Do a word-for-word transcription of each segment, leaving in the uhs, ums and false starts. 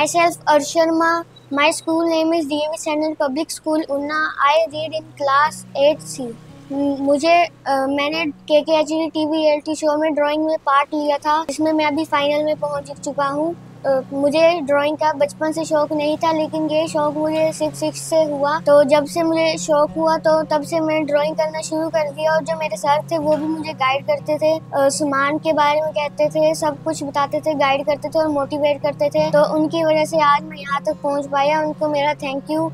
Myself Arsh Sharma. My school name is D A V Standard Public School, Unna. I read in class eight C. मुझे uh, मैंने K K H D TV reality show में drawing में part लिया था, जिसमें मैं अभी final में पहुंच चुका हूं. uh, मुझे ड्राइंग का बचपन से शौक नहीं था, लेकिन ये शौक मुझे सिक्स सिक्स से हुआ. तो जब से मुझे शौक हुआ तो तब से मैं ड्राइंग करना शुरू कर दिया. और जो मेरे सर थे वो भी मुझे गाइड करते थे, uh, सामान के बारे में कहते थे, सब कुछ बताते थे, गाइड करते थे और मोटिवेट करते थे. तो उनकी वजह से आज मैं यहाँ तक पहुँच पाया. उनको मेरा thank you.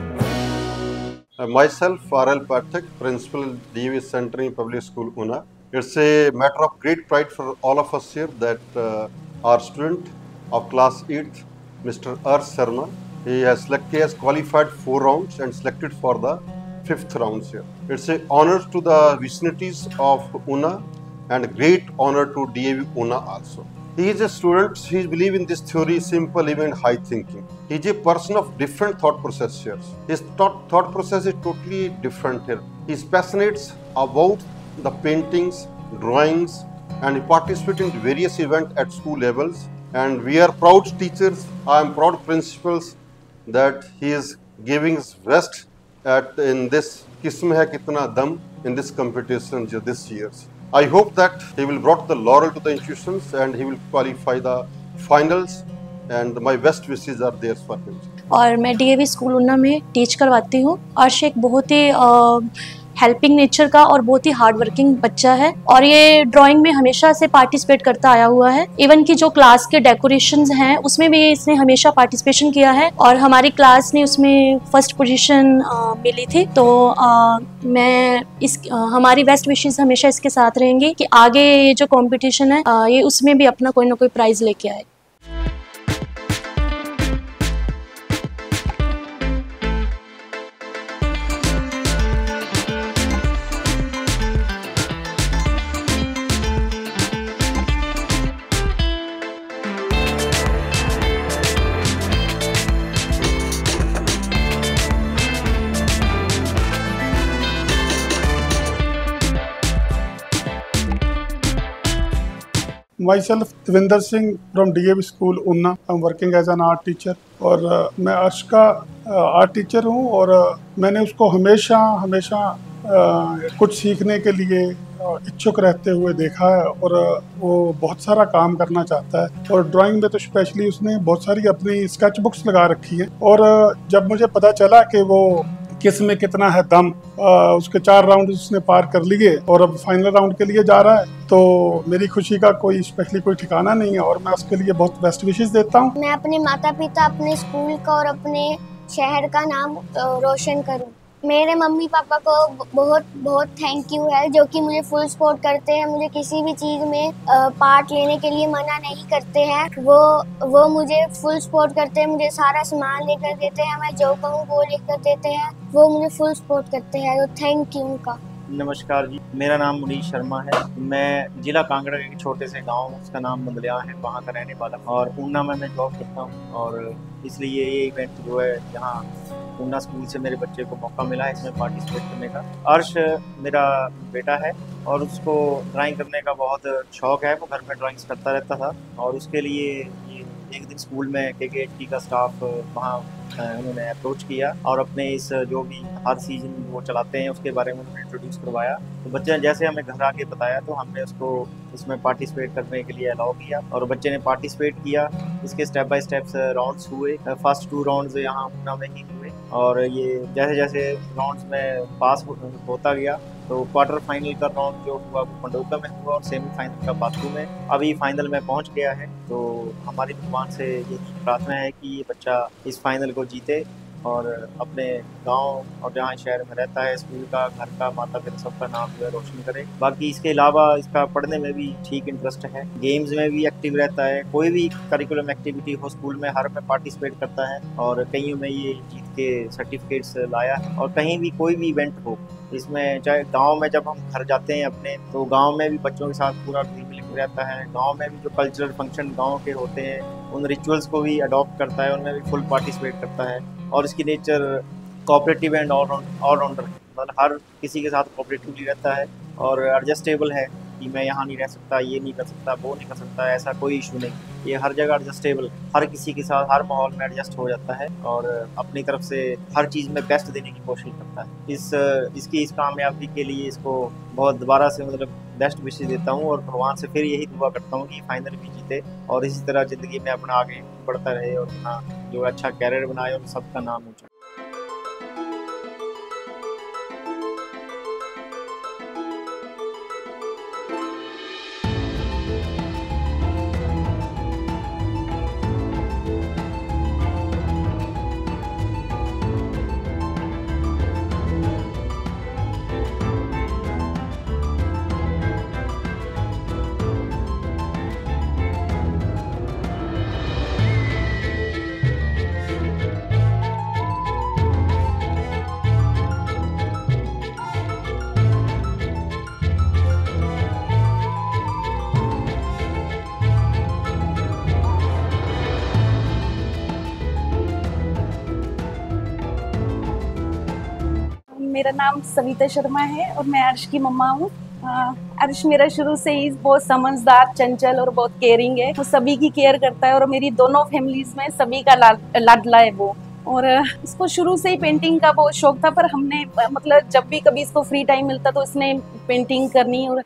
Myself, R L Pathak, Principal, D A V Centenary Public School, Una. It's a matter of great pride for all of us here that uh, our student of class eighth, Mister Arsh Sharma, he has select, he has qualified four rounds and selected for the fifth rounds here. It's a honor to the vicinities of Una and great honor to D A V Una also. He is a student, he believes in this theory, simple, even high thinking. He is a person of different thought process here. His thought, thought process is totally different here. He is passionate about the paintings, drawings, and he participates in various events at school levels. And we are proud teachers, I am proud principals that he is giving his best at in this Kisme Hai Kitna Dam in this competition this year. I hope that he will brought the laurel to the institutions and he will qualify the finals, and my best wishes are there for him. और मैं DAV school उन्ना में teach करवाती हूँ। अर्श एक बहुत ही helping nature का और बहुत ही हार्ड वर्किंग बच्चा है और ये ड्राइंग में हमेशा से पार्टिसिपेट करता आया हुआ है। इवन की जो क्लास के डेकोरेशंस हैं उसमें भी इसने हमेशा पार्टिसिपेशन किया है और हमारी क्लास ने उसमें फर्स्ट पोजीशन मिली थी। तो आ, मैं इस आ, हमारी बेस्ट विशेस हमेशा इसके साथ रहेंगी कि आगे ये जो कंपटीशन है आ, ये उसमें भी अपना कोई ना कोई प्राइज लेके आए। Myself, Devinder Singh from D A V School Unna. I'm working as an art teacher और uh, मैं अर्श का आर्ट uh, टीचर हूँ और uh, मैंने उसको हमेशा हमेशा uh, कुछ सीखने के लिए uh, इच्छुक रहते हुए देखा है और uh, वो बहुत सारा काम करना चाहता है और ड्राइंग में तो स्पेशली उसने बहुत सारी अपनी स्केच बुक्स लगा रखी है और uh, जब मुझे पता चला कि वो किस में कितना है दम, आ, उसके चार राउंड उसने पार कर लिए और अब फाइनल राउंड के लिए जा रहा है, तो मेरी खुशी का कोई स्पेशली कोई ठिकाना नहीं है और मैं उसके लिए बहुत बेस्ट विशेस देता हूँ। मैं अपने माता पिता, अपने स्कूल का और अपने शहर का नाम रोशन करूँ। मेरे मम्मी पापा को बहुत बहुत थैंक यू है जो कि मुझे फुल सपोर्ट करते हैं, मुझे किसी भी चीज़ में पार्ट लेने के लिए मना नहीं करते हैं। वो वो मुझे फुल सपोर्ट करते हैं, मुझे सारा सामान लेकर देते हैं, मैं जो कहूँ वो लेकर देते हैं, वो मुझे फुल सपोर्ट करते हैं, तो थैंक यू उनका। नमस्कार जी, मेरा नाम मुनीश शर्मा है। मैं जिला कांगड़ा के छोटे से गांव, उसका नाम बंदलिया है, वहाँ का रहने वाला और ऊना में मैं जॉब करता हूँ और इसलिए ये इवेंट जो है यहाँ ऊना स्कूल से मेरे बच्चे को मौका मिला है इसमें पार्टिसिपेट करने का। अर्श मेरा बेटा है और उसको ड्राइंग करने का बहुत शौक है, वो घर में ड्राइंग्स करता रहता था और उसके लिए ये एक दिन स्कूल में के के एच टी का स्टाफ वहाँ उन्होंने अप्रोच किया और अपने इस जो भी हर सीजन वो चलाते हैं उसके बारे में उन्होंने इंट्रोड्यूस करवाया। तो बच्चे ने जैसे हमें घर आके बताया तो हमने उसको इसमें पार्टिसिपेट करने के लिए अलाउ किया और बच्चे ने पार्टिसिपेट किया। इसके स्टेप बाय स्टेप्स राउंड्स हुए, फर्स्ट टू राउंड्स यहाँ ऊना में ही हुए और ये जैसे जैसे राउंड्स में पास होता गया तो क्वार्टर फाइनल का राउंड जो हुआ वो पंडोका में हुआ और सेमीफाइनल का बाथू में, अभी फाइनल में पहुंच गया है। तो हमारी भगवान से यही प्रार्थना है कि ये बच्चा इस फाइनल को जीते और अपने गांव और जहाँ शहर में रहता है, स्कूल का, घर का, माता पिता सबका नाम जो है रोशन करे। बाकी इसके अलावा इसका पढ़ने में भी ठीक इंटरेस्ट है, गेम्स में भी एक्टिव रहता है, कोई भी करिकुलम एक्टिविटी हो स्कूल में हर में पार्टिसिपेट करता है और कईयों में ये जीत के सर्टिफिकेट्स लाया है। और कहीं भी कोई भी इवेंट हो इसमें, चाहे गांव में जब हम घर जाते हैं अपने, तो गांव में भी बच्चों के साथ पूरा घुल मिल रहता है। गांव में भी जो कल्चरल फंक्शन गांव के होते हैं उन रिचुअल्स को भी अडॉप्ट करता है, उनमें भी फुल पार्टिसिपेट करता है और इसकी नेचर कोऑपरेटिव एंड ऑलराउंडर है, मतलब हर किसी के साथ कोऑपरेटिवली रहता है और एडजस्टेबल है कि मैं यहाँ नहीं रह सकता, ये नहीं कर सकता, वो नहीं कर सकता, ऐसा कोई इशू नहीं। ये हर जगह एडजस्टेबल, हर किसी के साथ हर माहौल में एडजस्ट हो जाता है और अपनी तरफ से हर चीज़ में बेस्ट देने की कोशिश करता है। इस इसकी इस कामयाबी के लिए इसको बहुत दोबारा से मतलब बेस्ट विशेस देता हूँ और भगवान से फिर यही दुआ करता हूँ कि फाइनल भी जीते और इसी तरह ज़िंदगी में अपना आगे बढ़ता रहे और अपना जो अच्छा कैरियर बनाए और सबका नाम ऊँचा। मेरा नाम सविता शर्मा है और मैं अर्श की मम्मा हूँ। अर्श मेरा शुरू से ही बहुत समझदार, चंचल और बहुत केयरिंग है। वो सभी की केयर करता है और मेरी दोनों फैमिलीज में सभी का लाडला है वो। और इसको शुरू से ही पेंटिंग का बहुत शौक था, पर हमने मतलब जब भी कभी इसको फ्री टाइम मिलता तो इसने पेंटिंग करनी। और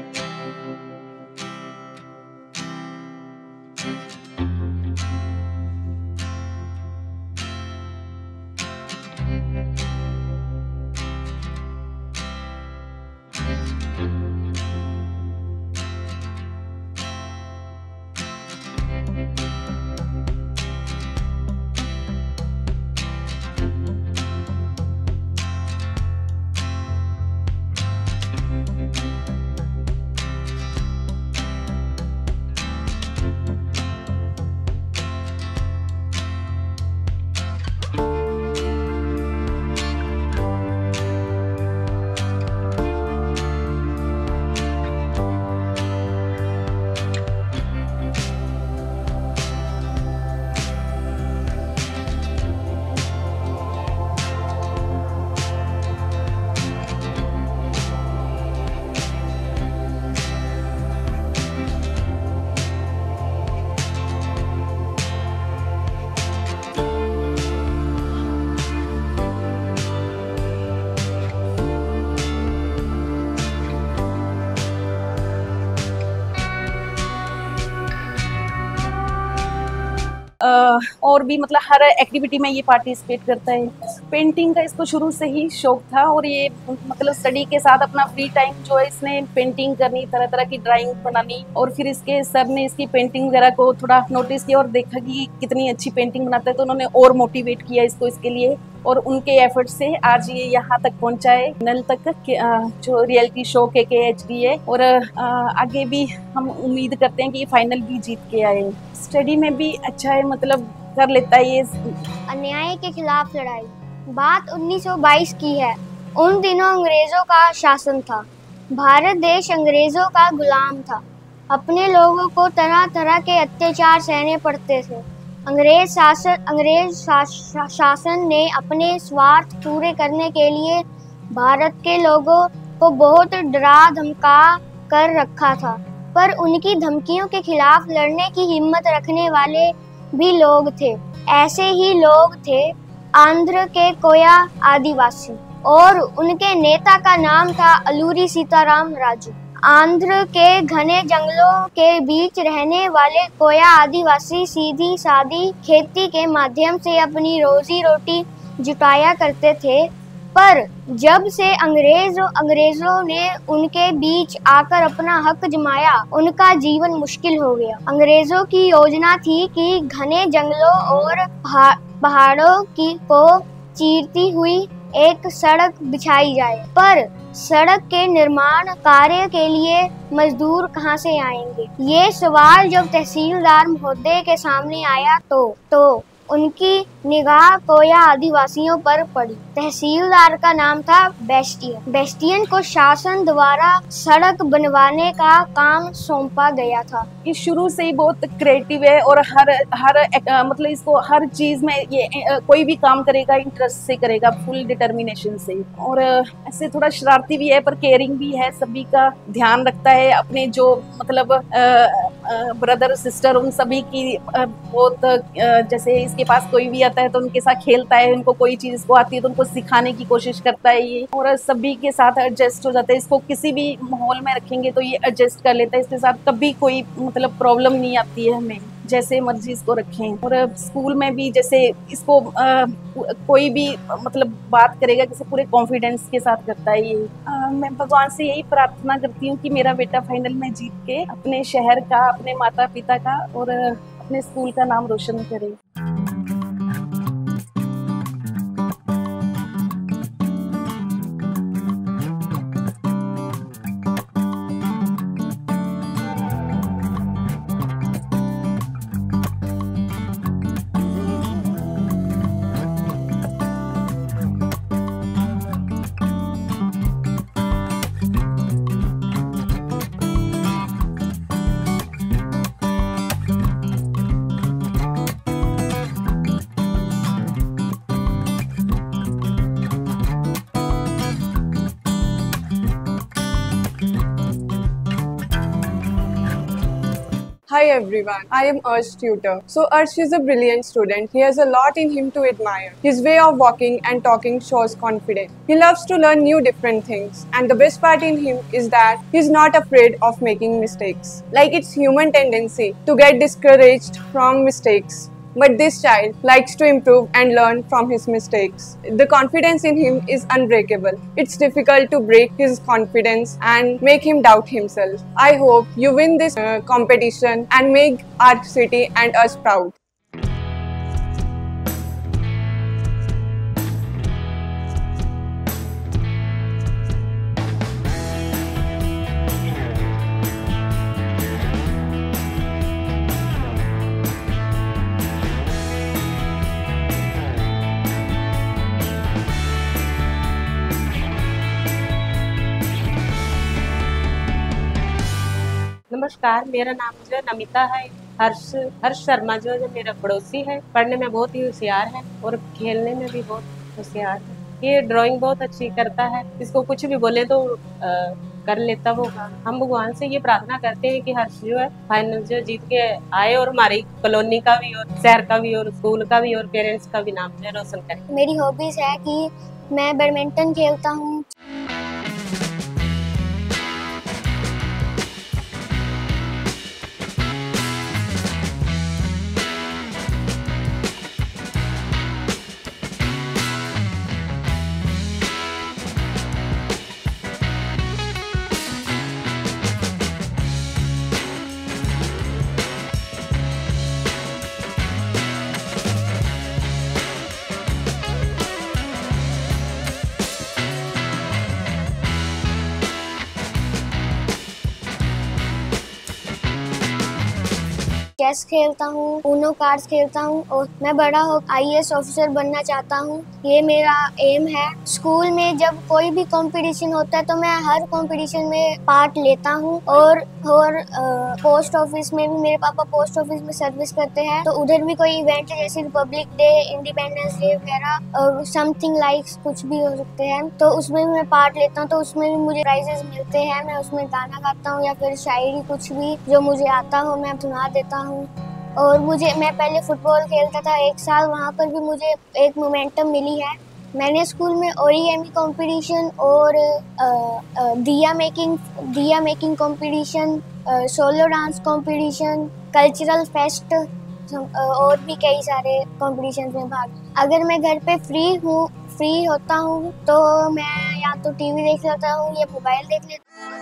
और भी मतलब हर एक्टिविटी में ये पार्टिसिपेट करता है। पेंटिंग का इसको शुरू से ही शौक था और ये मतलब स्टडी के साथ अपना फ्री टाइम जो है इसने पेंटिंग करनी, तरह तरह की ड्राइंग बनानी। और फिर इसके सर ने इसकी पेंटिंग वगैरह को थोड़ा नोटिस किया और देखा कि कितनी अच्छी पेंटिंग बनाता है, तो उन्होंने और मोटिवेट किया इसको इसके लिए। और उनके एफर्ट से आज ये यहाँ तक पहुँचा है, नल तक, जो रियलिटी शो के के एच डी है। और आगे भी हम उम्मीद करते हैं कि ये फाइनल भी जीत के आए। स्टडी में भी अच्छा है, मतलब कर लेता है ये। अन्याय के खिलाफ लड़ाई, बात उन्नीस सौ बाईस की है। उन दिनों अंग्रेजों का शासन था, भारत देश अंग्रेजों का गुलाम था। अपने लोगों को तरह तरह के अत्याचार सहने पड़ते थे। अंग्रेज शासन अंग्रेज शा, शासन ने अपने स्वार्थ पूरे करने के लिए भारत के लोगों को बहुत डरा धमका कर रखा था, पर उनकी धमकियों के खिलाफ लड़ने की हिम्मत रखने वाले भी लोग थे। ऐसे ही लोग थे आंध्र के कोया आदिवासी, और उनके नेता का नाम था अलूरी सीताराम राजू। आंध्र के घने जंगलों के बीच रहने वाले कोया आदिवासी सीधी सादी खेती के माध्यम से अपनी रोजी रोटी जुटाया करते थे, पर जब से अंग्रेज अंग्रेजों ने उनके बीच आकर अपना हक जमाया, उनका जीवन मुश्किल हो गया। अंग्रेजों की योजना थी कि घने जंगलों और पहाड़ों की को चीरती हुई एक सड़क बिछाई जाए, पर सड़क के निर्माण कार्य के लिए मजदूर कहां से आएंगे? ये सवाल जब तहसीलदार महोदय के सामने आया तो तो उनकी निगाह कोया आदिवासियों पर पड़ी। तहसीलदार का नाम था बेस्टियन। बेस्टियन को शासन द्वारा सड़क बनवाने का काम सौंपा गया था। ये शुरू से ही बहुत क्रिएटिव है और हर हर मतलब इसको हर चीज में ये कोई भी काम करेगा इंटरेस्ट से करेगा, फुल डिटर्मिनेशन से। और ऐसे थोड़ा शरारती भी है पर केयरिंग भी है, सभी का ध्यान रखता है। अपने जो मतलब ब्रदर सिस्टर उन सभी की बहुत, जैसे इसके पास कोई भी आता है तो उनके साथ खेलता है, उनको कोई चीज इसको आती है तो उनको सिखाने की कोशिश करता है ये, और सभी के साथ एडजस्ट हो जाता है। इसको किसी भी माहौल में रखेंगे तो ये एडजस्ट कर लेता है, इसके साथ कभी कोई मतलब प्रॉब्लम नहीं आती है हमें, जैसे मर्जी इसको रखें। और स्कूल में भी जैसे इसको आ, कोई भी मतलब बात करेगा किसी पूरे कॉन्फिडेंस के साथ करता है ये। आ, मैं भगवान से यही प्रार्थना करती हूँ कि मेरा बेटा फाइनल में जीत के अपने शहर का, अपने माता पिता का और अपने स्कूल का नाम रोशन करे। Hi everyone, I am Arsh tutor. So Arsh is a brilliant student. He has a lot in him to admire. His way of walking and talking shows confidence. He loves to learn new different things. And the best part in him is that he's not afraid of making mistakes. Like it's human tendency to get discouraged from mistakes. But this child likes to improve and learn from his mistakes. The confidence in him is unbreakable. It's difficult to break his confidence and make him doubt himself. I hope you win this uh, competition and make our city and us proud. नमस्कार, मेरा नाम जो है नमिता है। हर्ष हर्ष शर्मा जो है मेरा पड़ोसी है। पढ़ने में बहुत ही होशियार है और खेलने में भी बहुत होशियार है। ये ड्राइंग बहुत अच्छी करता है। इसको कुछ भी बोले तो आ, कर लेता होगा। हम भगवान से ये प्रार्थना करते हैं कि हर्ष जो है फाइनल जो जीत के आए और हमारी कॉलोनी का भी और शहर का भी और स्कूल का भी और पेरेंट्स का भी नाम जो रोशन करे। मेरी हॉबीज है कि मैं बैडमिंटन खेलता हूँ। चेस खेलता हूँ, ऊनो कार्ड्स खेलता हूँ और मैं बड़ा हो आई ए एस ऑफिसर बनना चाहता हूँ। ये मेरा एम है। स्कूल में जब कोई भी कंपटीशन होता है तो मैं हर कंपटीशन में पार्ट लेता हूँ और और आ, पोस्ट ऑफिस में भी मेरे पापा पोस्ट ऑफिस में सर्विस करते हैं तो उधर भी कोई इवेंट है जैसे रिपब्लिक डे, इंडिपेंडेंस डे वगैरह और समथिंग लाइक कुछ भी हो सकते हैं तो उसमें भी मैं पार्ट लेता हूँ तो उसमें भी मुझे प्राइजेस मिलते हैं। मैं उसमें गाना गाता हूँ या फिर शायरी कुछ भी जो मुझे आता हो मैं सुना देता हूँ। और मुझे मैं पहले फुटबॉल खेलता था एक साल, वहाँ पर भी मुझे एक मोमेंटम मिली है। मैंने स्कूल में ओरिगेमी कंपटीशन और आ, आ, दिया मेकिंग दिया making competition, solo dance competition, cultural fest और भी कई सारे कंपटीशन में भाग। अगर मैं घर पे फ्री हूँ फ्री होता हूँ तो मैं या तो टीवी देख लेता हूँ या मोबाइल देख लेता हूँ।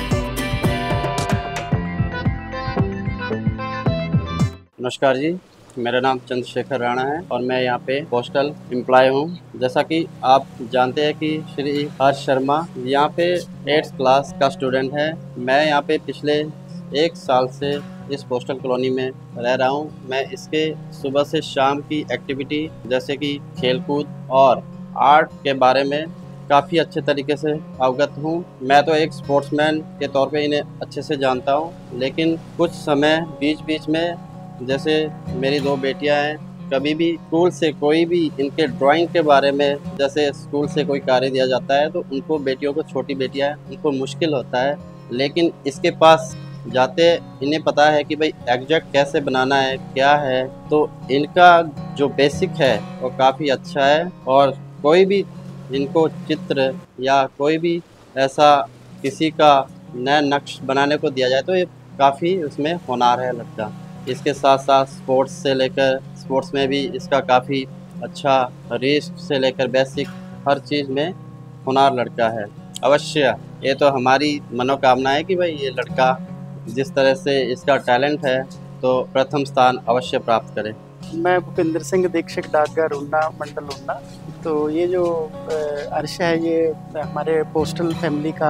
नमस्कार जी, मेरा नाम चंद्रशेखर राणा है और मैं यहाँ पे पोस्टल एम्प्लॉय हूँ। जैसा कि आप जानते हैं कि श्री हर्ष शर्मा यहाँ पे एट्थ क्लास का स्टूडेंट है। मैं यहाँ पे पिछले एक साल से इस पोस्टल कॉलोनी में रह रहा हूँ। मैं इसके सुबह से शाम की एक्टिविटी जैसे कि खेलकूद और आर्ट के बारे में काफ़ी अच्छे तरीके से अवगत हूँ। मैं तो एक स्पोर्ट्समैन के तौर पे इन्हें अच्छे से जानता हूँ, लेकिन कुछ समय बीच बीच में जैसे मेरी दो बेटियाँ हैं, कभी भी स्कूल से कोई भी इनके ड्राइंग के बारे में जैसे स्कूल से कोई कार्य दिया जाता है तो उनको, बेटियों को, छोटी बेटियाँ हैं, उनको मुश्किल होता है। लेकिन इसके पास जाते इन्हें पता है कि भाई एग्जैक्ट कैसे बनाना है, क्या है, तो इनका जो बेसिक है वो काफ़ी अच्छा है। और कोई भी इनको चित्र या कोई भी ऐसा किसी का नया नक्श बनाने को दिया जाए तो ये काफ़ी उसमें होनहार है लड़का। इसके साथ साथ स्पोर्ट्स से लेकर स्पोर्ट्स में भी इसका काफ़ी अच्छा, रेस से लेकर बेसिक हर चीज़ में होनहार लड़का है। अवश्य ये तो हमारी मनोकामना है कि भाई ये लड़का जिस तरह से इसका टैलेंट है तो प्रथम स्थान अवश्य प्राप्त करे। मैं भूपेंद्र सिंह दीक्षक डाकघर उन्ना मंडल उन्ना। तो ये जो अर्श है ये हमारे पोस्टल फैमिली का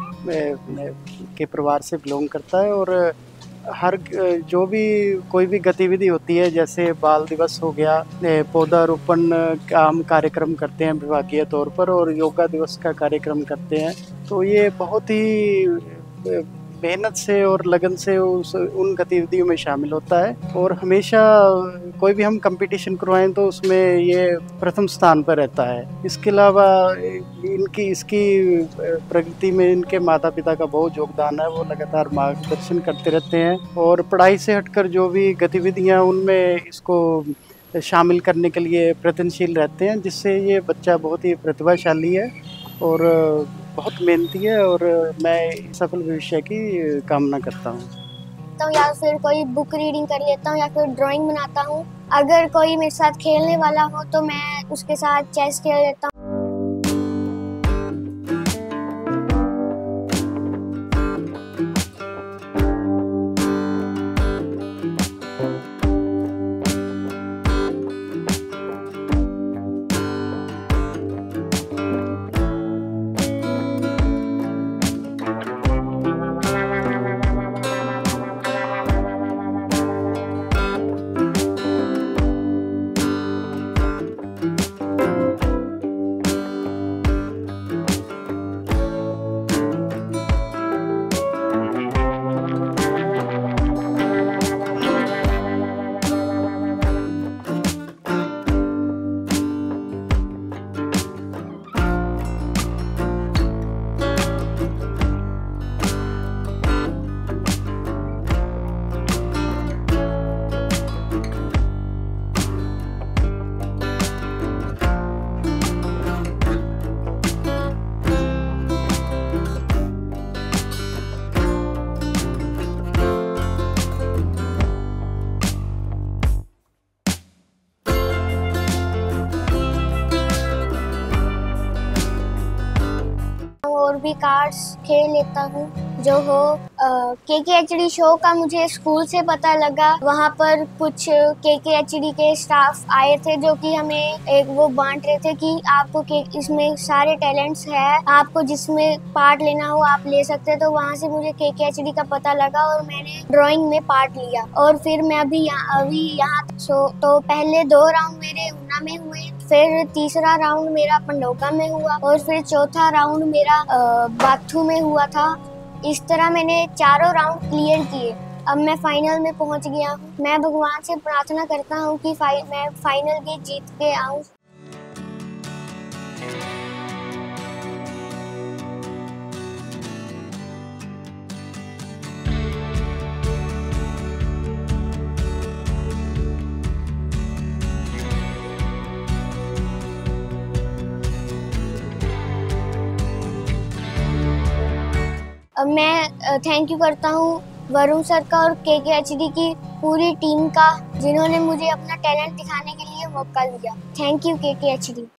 के परिवार से बिलोंग करता है और हर जो भी कोई भी गतिविधि होती है जैसे बाल दिवस हो गया, पौधारोपण का हम कार्यक्रम करते हैं विभागीय तौर पर और योगा दिवस का कार्यक्रम करते हैं। तो ये बहुत ही मेहनत से और लगन से उस उन गतिविधियों में शामिल होता है और हमेशा कोई भी हम कंपटीशन करवाएं तो उसमें ये प्रथम स्थान पर रहता है। इसके अलावा इनकी इसकी प्रगति में इनके माता पिता का बहुत योगदान है, वो लगातार मार्गदर्शन करते रहते हैं और पढ़ाई से हटकर जो भी गतिविधियां उनमें इसको शामिल करने के लिए प्रयत्नशील रहते हैं, जिससे ये बच्चा बहुत ही प्रतिभाशाली है और बहुत मेहनती है और मैं सफल भविष्य की कामना करता हूँ। तो या फिर कोई बुक रीडिंग कर लेता हूँ या फिर ड्राइंग बनाता हूँ। अगर कोई मेरे साथ खेलने वाला हो तो मैं उसके साथ चेस खेल लेता हूँ। और भी कार्ड्स खेल लेता हूँ जो हो। के के एच डी शो का मुझे स्कूल से पता लगा, वहाँ पर कुछ के के एच डी के स्टाफ आए थे जो कि हमें एक वो बांट रहे थे कि आपको के इसमें सारे टैलेंट्स है, आपको जिसमें पार्ट लेना हो आप ले सकते हैं। तो वहाँ से मुझे के के एच डी का पता लगा और मैंने ड्राइंग में पार्ट लिया और फिर मैं अभी यहाँ अभी यहाँ सो तो पहले दो राउंड मेरे ऊना में हुए, फिर तीसरा राउंड मेरा पंडोका में हुआ और फिर चौथा राउंड मेरा बाथू में हुआ था। इस तरह मैंने चारों राउंड क्लियर किए। अब मैं फाइनल में पहुंच गया हूँ। मैं भगवान से प्रार्थना करता हूँ कि फाइ, मैं फाइनल भी जीत के आऊँ। मैं थैंक यू करता हूँ वरुण सर का और के के एच डी की पूरी टीम का, जिन्होंने मुझे अपना टैलेंट दिखाने के लिए मौका दिया। थैंक यू के के एच डी।